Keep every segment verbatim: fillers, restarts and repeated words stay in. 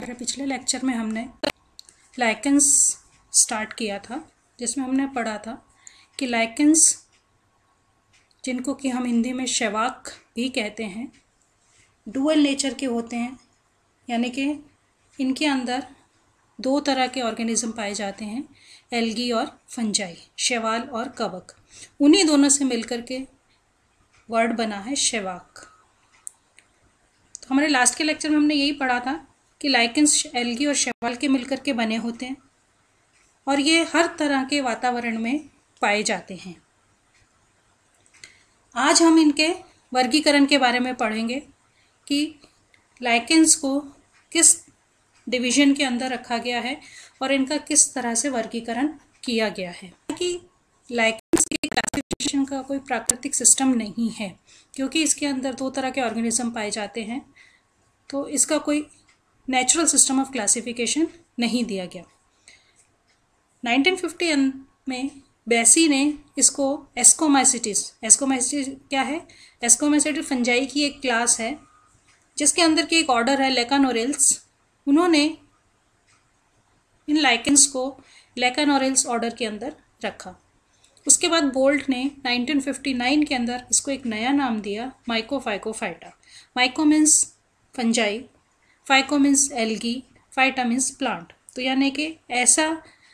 पिछले लेक्चर में हमने लाइकेंस स्टार्ट किया था, जिसमें हमने पढ़ा था कि लाइकेंस, जिनको कि हम हिंदी में शैवाक भी कहते हैं, डुअल नेचर के होते हैं। यानी कि इनके अंदर दो तरह के ऑर्गेनिज्म पाए जाते हैं, एल्गी और फंजाई, शैवाल और कवक। उन्हीं दोनों से मिलकर के वर्ड बना है शैवाक। तो हमारे लास्ट के लेक्चर में हमने यही पढ़ा था कि लाइकेंस एल्गी और शैवाल के मिलकर के बने होते हैं और ये हर तरह के वातावरण में पाए जाते हैं। आज हम इनके वर्गीकरण के बारे में पढ़ेंगे कि लाइकेंस को किस डिवीजन के अंदर रखा गया है और इनका किस तरह से वर्गीकरण किया गया है। कि लाइकेंस की क्लासिफिकेशन का कोई प्राकृतिक सिस्टम नहीं है, क्योंकि इसके अंदर दो तरह के ऑर्गेनिज्म पाए जाते हैं, तो इसका कोई नेचुरल सिस्टम ऑफ क्लासिफिकेशन नहीं दिया गया। नाइनटीन फिफ्टी में बेसी ने इसको एस्कोमाइसिटिस, एस्कोमाइसिटिस क्या है? एस्कोमाइसिटिस फंजाई की एक क्लास है जिसके अंदर की एक ऑर्डर है लेकानोरेल्स। उन्होंने इन लाइकेंस को लेकानोरेल्स ऑर्डर के अंदर रखा। उसके बाद बोल्ट ने नाइनटीन फिफ्टी नाइन के अंदर इसको एक नया नाम दिया, mycophycophyta. Myco means fungi, phyco means algae, phyta means plant. तो यानी कि ऐसा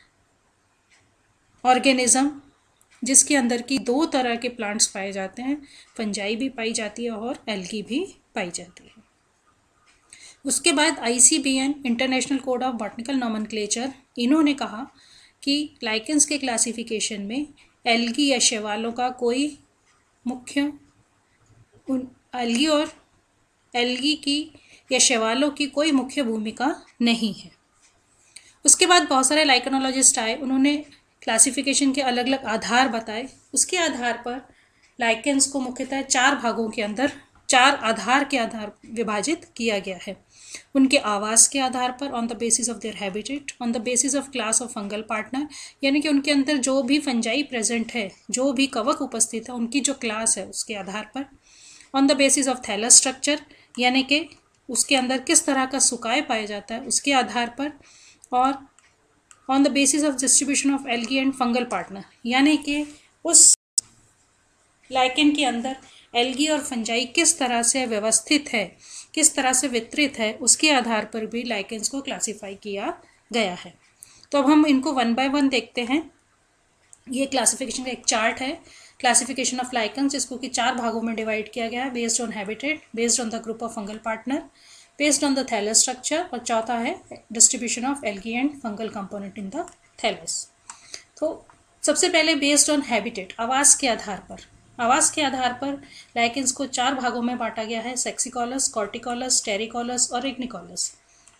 ऑर्गेनिज्म जिसके अंदर की दो तरह के प्लांट्स पाए जाते हैं, फंजाई भी पाई जाती है और एल्गी भी पाई जाती है। उसके बाद I C B N, international code of botanical nomenclature, इन्होंने कहा कि लाइकेंस के क्लासिफिकेशन में एल्गी या शैवालों का कोई मुख्य एल्गी और एल्गी की या शैवालों की कोई मुख्य भूमिका नहीं है। उसके बाद बहुत सारे लाइकेनोलॉजिस्ट आए, उन्होंने क्लासिफिकेशन के अलग अलग आधार बताए। उसके आधार पर लाइकेंस को मुख्यतः चार भागों के अंदर, चार आधार के आधार विभाजित किया गया है। उनके आवास के आधार पर, on the basis of their habitat, on the basis of class of fungal partner, यानी कि उनके अंदर जो भी फंजाई प्रेजेंट है, जो भी कवक उपस्थित है, उनकी जो क्लास है उसके आधार पर, on the basis of thallus structure, यानी कि उसके अंदर किस तरह का सुकाय पाया जाता है उसके आधार पर, और on the basis of distribution of algae and fungal partner, यानी कि उस लाइकेन के अंदर एल्गी और फंजाई किस तरह से व्यवस्थित है, किस तरह से वितरित है, उसके आधार पर भी लाइकेंस को क्लासिफाई किया गया है। तो अब हम इनको वन बाय वन देखते हैं। ये क्लासिफिकेशन का एक चार्ट है, क्लासिफिकेशन ऑफ लाइकेंस, जिसको कि चार भागों में डिवाइड किया गया है, based on habitat, based on the group of fungal partner, based on the thallus structure, और चौथा है distribution of algae and fungal component in the thallus. तो सबसे पहले बेस्ड ऑन हैबिटेट, आवास के आधार पर, आवास के आधार पर लाइकेंस को चार भागों में बांटा गया है, सेक्सिकोलस, कॉर्टिकोलस, टेरिकोलस और इग्निकोलस।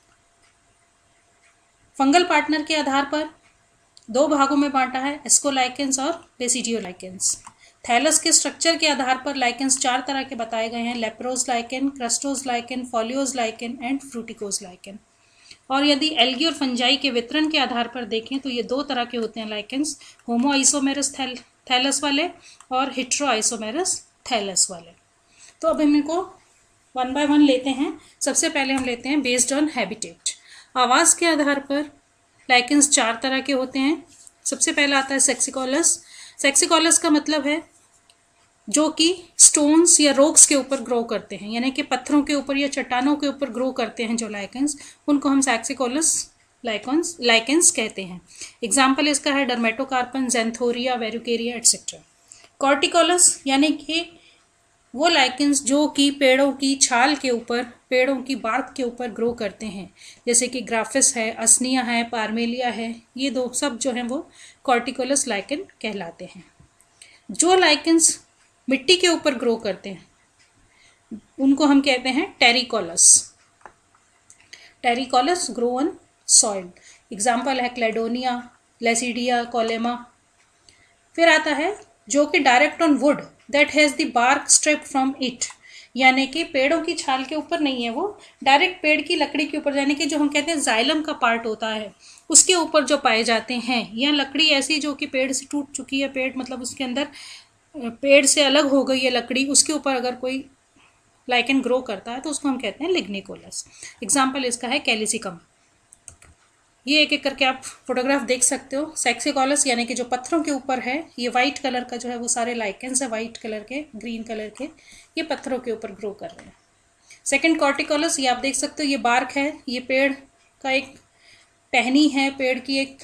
फंगल पार्टनर के आधार पर दो भागों में बांटा है, एस्कोलाइकेंस और बेसिडियोलाइकेंस। थैलस के स्ट्रक्चर के आधार पर लाइकेंस चार तरह के बताए गए हैं, leprose lichen, crustose lichen, foliose lichen and fruticose lichen. और यदि एल्गी और फंजाई के वितरण के आधार पर देखें तो ये दो तरह के होते हैं लाइकेंस, होमो आइसोमेरस थैल थैलस वाले और हिट्रो आइसोमेरस थैलस वाले। तो अब हम इनको वन बाय वन लेते हैं। सबसे पहले हम लेते हैं बेस्ड ऑन हैबिटेट। आवास के आधार पर लाइकेंस चार तरह के होते हैं। सबसे पहला आता है सेक्सिकोलस। सेक्सिकोलस का मतलब है जो कि स्टोन्स या रॉक्स के ऊपर ग्रो करते हैं, यानी कि पत्थरों के ऊपर या चट्टानों के ऊपर ग्रो करते हैं जो लाइकेंस, उनको हम सेक्सिकोलस लाइकॉन्स लाइकेंस कहते हैं। एग्जाम्पल इसका है डर्मेटोकार्पन, ज़ैंथोरिया, वेरुकेरिया एटसेट्रा। कॉर्टिकोलस यानी कि वो लाइकेंस जो कि पेड़ों की छाल के ऊपर, पेड़ों की बार्क के ऊपर ग्रो करते हैं, जैसे कि ग्राफिस है, असनिया है, पार्मेलिया है, ये दो सब जो हैं वो कॉर्टिकोलस लाइकेन कहलाते हैं। जो लाइकेंस मिट्टी के ऊपर ग्रो करते हैं उनको हम कहते हैं terricolous. Terricolous grow on soil. Example है क्लेडोनिया, लेसिडिया, कोलेमा। फिर आता है जो कि direct on wood that has the bark strip from it, यानी कि पेड़ों की छाल के ऊपर नहीं है, वो डायरेक्ट पेड़ की लकड़ी के ऊपर, यानी कि जो हम कहते हैं जाइलम का पार्ट होता है उसके ऊपर जो पाए जाते हैं, या लकड़ी ऐसी जो कि पेड़ से टूट चुकी है, पेड़ मतलब उसके अंदर पेड़ से अलग हो गई है लकड़ी, उसके ऊपर अगर कोई लाइकेन ग्रो करता है तो उसको हम कहते हैं लिग्निकोलस। एग्जाम्पल इसका है कैल्सिकम। ये एक एक करके आप फोटोग्राफ देख सकते हो। सेक्सिकॉलस यानी कि जो पत्थरों के ऊपर है, ये वाइट कलर का जो है वो सारे लाइकेंस है, वाइट कलर के, ग्रीन कलर के, ये पत्थरों के ऊपर ग्रो कर रहे हैं। सेकंड कॉर्टिकॉलस, ये आप देख सकते हो, ये बार्क है, ये पेड़ का एक टहनी है, पेड़ की एक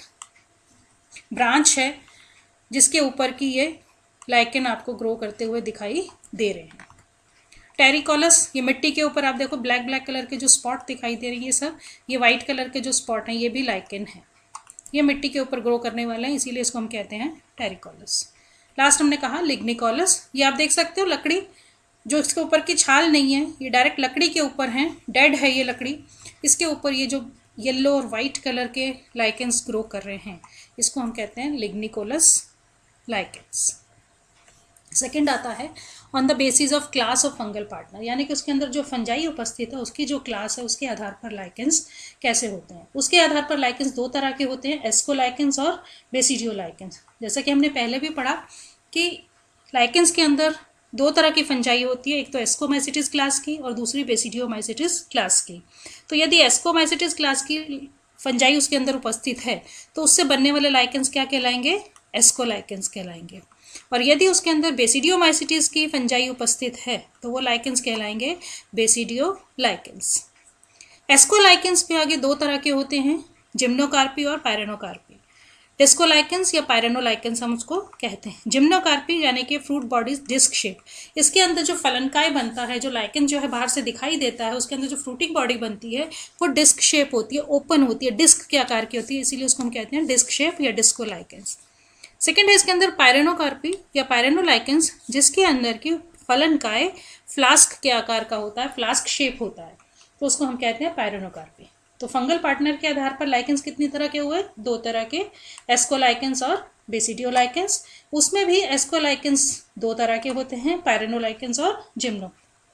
ब्रांच है जिसके ऊपर की ये लाइकेन आपको ग्रो करते हुए दिखाई दे रहे हैं। टेरिकॉलस, ये मिट्टी के ऊपर आप देखो ब्लैक ब्लैक कलर के जो स्पॉट दिखाई दे रही है सब, ये वाइट कलर के जो स्पॉट हैं ये भी लाइकेन है। ये मिट्टी के ऊपर ग्रो करने वाले हैं, इसीलिए इसको हम कहते हैं टेरिकॉलस। लास्ट हमने कहा लिग्निकॉलस। ये आप देख सकते हो लकड़ी, जो इसके ऊपर की छाल नहीं है, ये डायरेक्ट लकड़ी के ऊपर है, डेड है ये लकड़ी, इसके ऊपर ये जो येलो और वाइट कलर के लाइकेंस ग्रो कर रहे हैं, इसको हम कहते हैं लिग्निकोलस लाइकेंस। सेकंड आता है on the basis of class of fungal partner, यानी कि उसके अंदर जो फंजाई उपस्थित है उसकी जो क्लास है उसके आधार पर लाइकेंस कैसे होते हैं। उसके आधार पर लाइकेंस दो तरह के होते हैं, एस्कोलाइकेंस और बेसिडियोलाइकेंस। जैसा कि हमने पहले भी पढ़ा कि लाइकेंस के अंदर दो तरह की फंजाई होती है, एक तो एस्कोमाइसिटिस क्लास की और दूसरी बेसिडियोमाइसिटिस क्लास की। तो यदि एस्कोमाइसिटिस क्लास की फंजाई उसके अंदर उपस्थित है तो उससे बनने वाले लाइकेंस क्या कहलाएंगे, एस्कोलाइकेंस कहलाएंगे। और यदि उसके अंदर बेसिडियोमाइसिटिस की फंजाई उपस्थित है तो वो लाइकेंस कहलाएंगे बेसिडियोलाइकेंस। एस्कोलाइकेंस भी आगे दो तरह के होते हैं, जिम्नोकार्पी और पायरेनोकार्पी। डिस्कोलाइकेंस या पायरेनोलाइकेंस हम उसको कहते हैं। जिम्नोकार्पी यानी कि फ्रूट बॉडीज डिस्क शेप, इसके अंदर जो फलनकाय बनता है, जो लाइकेन जो है बाहर से दिखाई देता है, उसके अंदर जो फ्रूटिंग बॉडी बनती है वो डिस्क शेप होती है, ओपन होती है, डिस्क के आकार की होती है, इसीलिए उसको हम कहते हैं डिस्क शेप या डिस्कोलाइकेंस। सेकेंड है इसके अंदर पायरेनोकार्पी या पायरेनोलाइकेंस, जिसके अंदर की फलनकाय फ्लास्क के आकार का होता है, फ्लास्क शेप होता है, तो उसको हम कहते हैं पायरेनोकार्पी। तो फंगल पार्टनर के आधार पर लाइकेंस कितनी तरह के हुए, दो तरह के, एस्कोलाइकेंस और बेसिडियोलाइकेंस। उसमें भी एस्कोलाइकेंस दो तरह के होते हैं, पायरेनोलाइकेंस और जिम्नो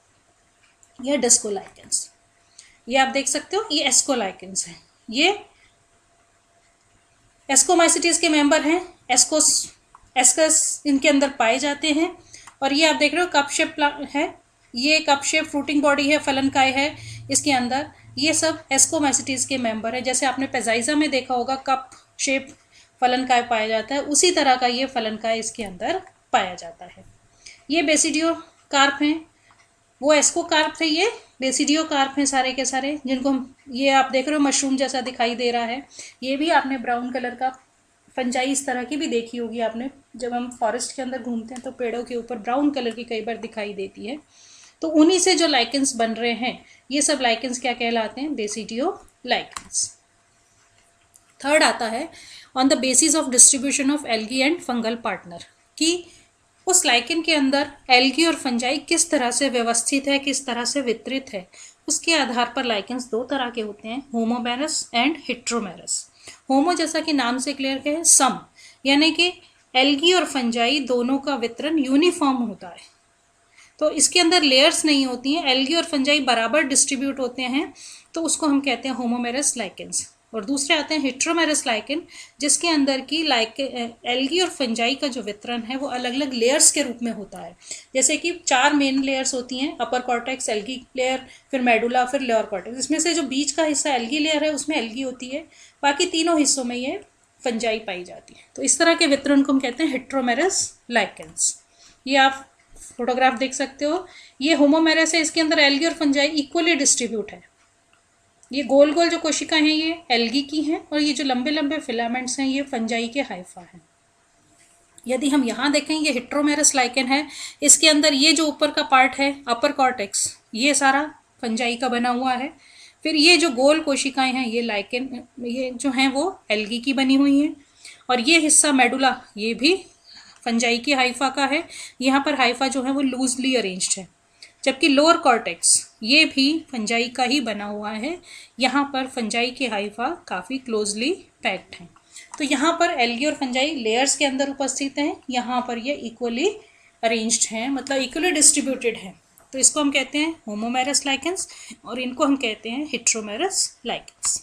या डिस्कोलाइकेंस। ये आप देख सकते हो, ये एस्कोलाइकेंस है, ये एस्कोमाइसिटिस के मेंबर हैं, एस्कोस एस्कस इनके अंदर पाए जाते हैं। और ये आप देख रहे हो कप शेप है, ये कप शेप फ्रूटिंग बॉडी है, फलनकाय है इसके अंदर, ये सब एस्कोमाइसिटिस के मेंबर है। जैसे आपने पेजाइजा में देखा होगा कप शेप फलनकाय पाया जाता है, उसी तरह का ये फलनकाय इसके अंदर पाया जाता है। ये बेसिडियो कार्प हैं, वो एस्कोकार्प थे, ये बेसिडियो कार्प हैं सारे के सारे, जिनको हम, ये आप देख रहे हो मशरूम जैसा दिखाई दे रहा है। ये भी आपने ब्राउन कलर का फंजाई इस तरह की भी देखी होगी आपने, जब हम फॉरेस्ट के अंदर घूमते हैं तो पेड़ों के ऊपर ब्राउन कलर की कई बार दिखाई देती है। तो उन्हीं से जो लाइकेंस बन रहे हैं, ये सब लाइकेंस क्या कहलाते हैं, बेसिडियोलाइकेंस। थर्ड आता है on the basis of distribution of algae and fungal partner, कि उस लाइकेन के अंदर एल्गी और फंजाई किस तरह से व्यवस्थित है, किस तरह से वितरित है, उसके आधार पर लाइकेंस दो तरह के होते हैं, होमोमेरस एंड हेट्रोमेरस। होमो जैसा कि नाम से क्लियर है, सम, यानी कि एल्गी और फंजाई दोनों का वितरण यूनिफॉर्म होता है, तो इसके अंदर लेयर्स नहीं होती हैं, एल्गी और फंजाई बराबर डिस्ट्रीब्यूट होते हैं, तो उसको हम कहते हैं होमोमेरस लाइकेंस। और दूसरे आते हैं हेट्रोमेरस लाइकेन, जिसके अंदर की लाइक एल्गी और फंजाई का जो वितरण है वो अलग अलग लेयर्स के रूप में होता है। जैसे कि चार मेन लेयर्स होती हैं, अपर कॉर्टेक्स, एल्गी लेयर, फिर मेडुला, फिर लोअर कॉर्टेक्स। इसमें से जो बीच का हिस्सा एल्गी लेयर है उसमें एल्गी होती है, बाकी तीनों हिस्सों में ये फंजाई पाई जाती है। तो इस तरह के वितरण को हम कहते हैं हेट्रोमेरस लाइकेंस। ये आप फोटोग्राफ देख सकते हो, ये होमोमेरस है, इसके अंदर एल्गी और फंजाई इक्वली डिस्ट्रीब्यूट है। ये गोल गोल जो कोशिकाएं हैं ये एल्गी की हैं, और ये जो लंबे लंबे फिलामेंट्स हैं ये फंजाई के हाइफा हैं। यदि हम यहाँ देखें, ये हेट्रोमेरस लाइकेन है, इसके अंदर ये जो ऊपर का पार्ट है अपर कॉर्टेक्स, ये सारा फंजाई का बना हुआ है। फिर ये जो गोल कोशिकाएं हैं ये लाइकेन, ये जो हैं वो एल्गी की बनी हुई हैं। और ये हिस्सा मेडुला, ये भी फंजाई की हाइफा का है। यहाँ पर हाइफा जो है वो लूजली अरेंज्ड है। जबकि लोअर कॉर्टेक्स ये भी फंजाई का ही बना हुआ है, यहाँ पर फंजाई के हाइफा काफ़ी क्लोजली पैक्ड हैं। तो यहाँ पर एल्गी और फंजाई लेयर्स के अंदर उपस्थित हैं, यहाँ पर ये इक्वली अरेंज्ड हैं, मतलब इक्वली डिस्ट्रीब्यूटेड हैं। तो इसको हम कहते हैं होमोमेरस लाइकेंस और इनको हम कहते हैं हेट्रोमेरस लाइकेंस।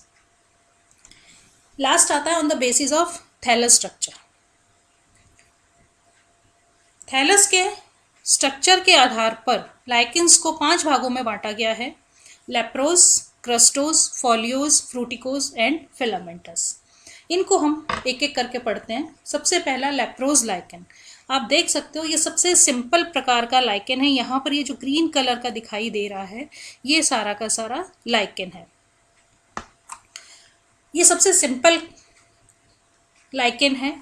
लास्ट आता है on the basis of thallus structure. Thallus के स्ट्रक्चर के आधार पर लाइकेंस को पांच भागों में बांटा गया है: लेप्रोस, क्रस्टोस, फोलियोस, फ्रूटिकोस एंड फिलामेंटस। इनको हम एक एक करके पढ़ते हैं। सबसे पहला लेप्रोस लाइकेन। आप देख सकते हो ये सबसे सिंपल प्रकार का लाइकेन है। यहाँ पर ये जो ग्रीन कलर का दिखाई दे रहा है ये सारा का सारा लाइकेन है। ये सबसे सिंपल लाइकेन है।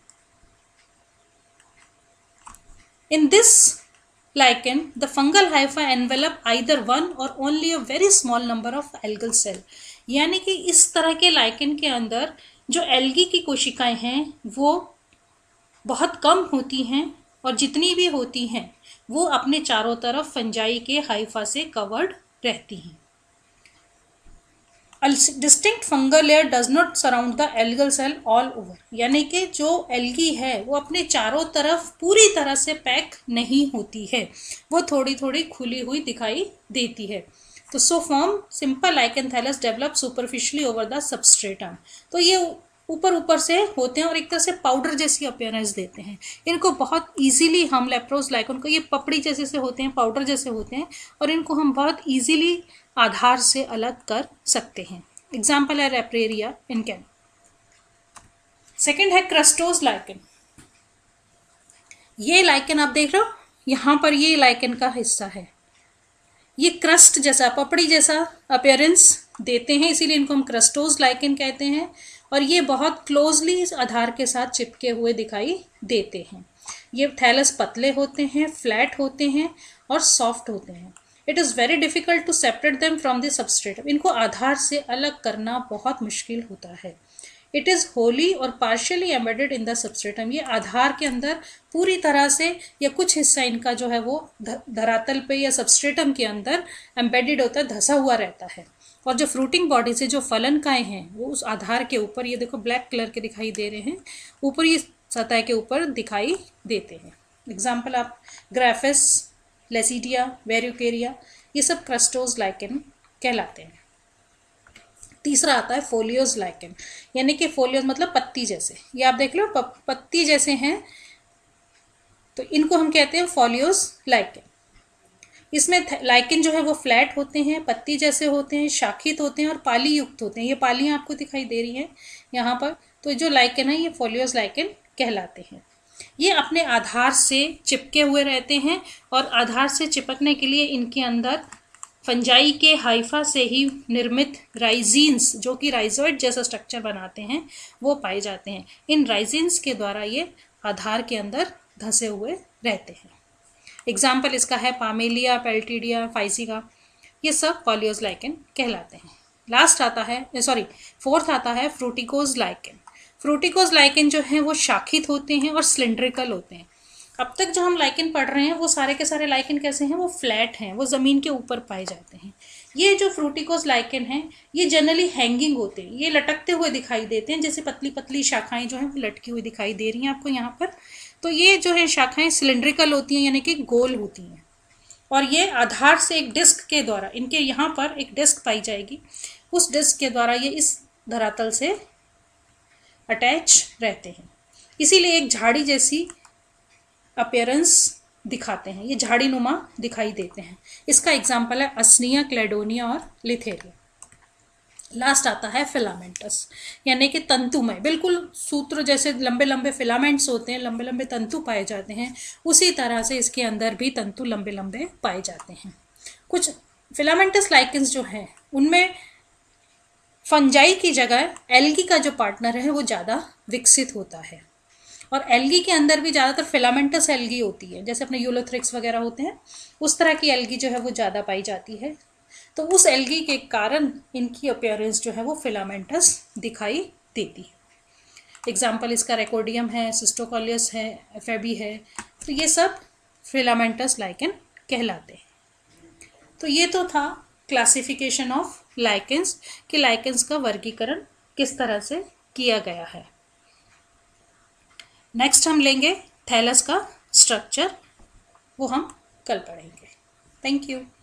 In this lichen, the fungal hyphae envelop either one or only a very small number of algal cell। यानी कि इस तरह के लाइकेन के अंदर जो एल्गी की कोशिकाएं हैं वो बहुत कम होती हैं और जितनी भी होती हैं वो अपने चारों तरफ फंजाई के हाइफा से कवर्ड रहती हैं। A distinct fungal layer does not surround the algal cell all over। यानी कि जो एल्गी है वो अपने चारों तरफ पूरी तरह से पैक नहीं होती है, वो थोड़ी थोड़ी खुली हुई दिखाई देती है। तो so form simple lichen thallus develop superficially over the substratum. तो ये ऊपर ऊपर से होते हैं और एक तरह से पाउडर जैसी अपीयरेंस देते हैं। इनको बहुत इजीली हम लेप्रोस लाइकेन को, ये पपड़ी जैसे से होते हैं, पाउडर जैसे होते हैं और इनको हम बहुत इजीली आधार से अलग कर सकते हैं। एग्जाम्पल है रेप्रेरिया इनकेन। सेकेंड है क्रस्टोस लाइकेन। ये लाइकेन आप देख रहे हो, यहाँ पर ये लाइकेन का हिस्सा है। ये क्रस्ट जैसा, पपड़ी जैसा अपीयरेंस देते हैं, इसीलिए इनको हम क्रस्टोस लाइकेन कहते हैं। और ये बहुत क्लोजली इस आधार के साथ चिपके हुए दिखाई देते हैं। ये थैलस पतले होते हैं, फ्लैट होते हैं और सॉफ्ट होते हैं। It is very difficult to separate them from the substratum. इनको आधार से अलग करना बहुत मुश्किल होता है। इट इज़ होली और partially embedded in the substratum. ये आधार के अंदर पूरी तरह से या कुछ हिस्सा इनका जो है वो धरातल पे या सबस्ट्रेटम के अंदर एम्बेडेड होता है, धंसा हुआ रहता है। और जो फ्रूटिंग बॉडी से जो फलनकाएँ हैं वो उस आधार के ऊपर, ये देखो ब्लैक कलर के दिखाई दे रहे हैं, ऊपर ये सतह के ऊपर दिखाई देते हैं। एग्जाम्पल आप ग्राफेस, लेसिडिया, वेरियोकेरिया, ये सब क्रस्टोस लाइकेन कहलाते हैं। तीसरा आता है फोलियोस लाइकेन। यानी कि फोलियोस मतलब पत्ती जैसे, ये आप देख लो पत्ती जैसे हैं, तो इनको हम कहते हैं फोलियोस लाइकेन। इसमें लाइकेन जो है वो फ्लैट होते हैं, पत्ती जैसे होते हैं, शाखित होते हैं और पाली युक्त होते हैं। ये पालियाँ आपको दिखाई दे रही हैं यहाँ पर। तो जो लाइकेन है ये फोलियोस लाइकेन कहलाते हैं। ये अपने आधार से चिपके हुए रहते हैं और आधार से चिपकने के लिए इनके अंदर फंजाई के हाइफा से ही निर्मित राइजीन्स, जो कि राइजोइड जैसा स्ट्रक्चर बनाते हैं, वो पाए जाते हैं। इन राइजीन्स के द्वारा ये आधार के अंदर धंसे हुए रहते हैं। एग्जाम्पल इसका है पामेलिया, पेल्टिडिया, फाइसिका, ये सब फोलियोस लाइकेन कहलाते हैं। लास्ट आता है, सॉरी फोर्थ आता है फ्रूटिकोस लाइकेन। फ्रूटिकोस लाइकेन जो है वो शाखित होते हैं और सिलिंड्रिकल होते हैं। अब तक जो हम लाइकेन पढ़ रहे हैं वो सारे के सारे लाइकेन कैसे हैं, वो फ्लैट हैं, वो ज़मीन के ऊपर पाए जाते हैं। ये जो फ्रूटिकोस लाइकेन हैं ये जनरली हैंगिंग होते हैं, ये लटकते हुए दिखाई देते हैं, जैसे पतली पतली शाखाएं जो हैं वो लटकी हुई दिखाई दे रही हैं आपको यहाँ पर। तो ये जो है शाखाएं सिलिंड्रिकल होती हैं, यानी कि गोल होती हैं, और ये आधार से एक डिस्क के द्वारा, इनके यहाँ पर एक डिस्क पाई जाएगी, उस डिस्क के द्वारा ये इस धरातल से अटैच रहते हैं। इसीलिए एक झाड़ी जैसी अपीयरेंस दिखाते हैं, ये झाड़ी नुमा दिखाई देते हैं। इसका एग्जाम्पल है असनिया, क्लेडोनिया और लिथेरिया। लास्ट आता है फिलामेंटस, यानी कि तंतुमय, बिल्कुल सूत्र जैसे लंबे लंबे फिलामेंट्स होते हैं, लंबे लंबे तंतु पाए जाते हैं, उसी तरह से इसके अंदर भी तंतु लंबे लंबे पाए जाते हैं। कुछ फिलामेंटस लाइकेंस जो हैं उनमें फंजाई की जगह एल्गी का जो पार्टनर है वो ज़्यादा विकसित होता है, और एल्गी के अंदर भी ज़्यादातर फिलामेंटस एल्गी होती है, जैसे अपने यूलोथ्रिक्स वगैरह होते हैं, उस तरह की एल्गी जो है वो ज़्यादा पाई जाती है। तो उस एल्गी के कारण इनकी अपीयरेंस जो है वो फिलामेंटस दिखाई देती है। एग्जाम्पल इसका रेकोडियम है, सिस्टोकोलियस है, एफेबी है, तो ये सब फिलामेंटस लाइकेन कहलाते हैं। तो ये तो था क्लासिफिकेशन ऑफ लाइकेंस, कि लाइकेंस का वर्गीकरण किस तरह से किया गया है। नेक्स्ट हम लेंगे थैलस का स्ट्रक्चर, वो हम कल पढ़ेंगे। Thank you.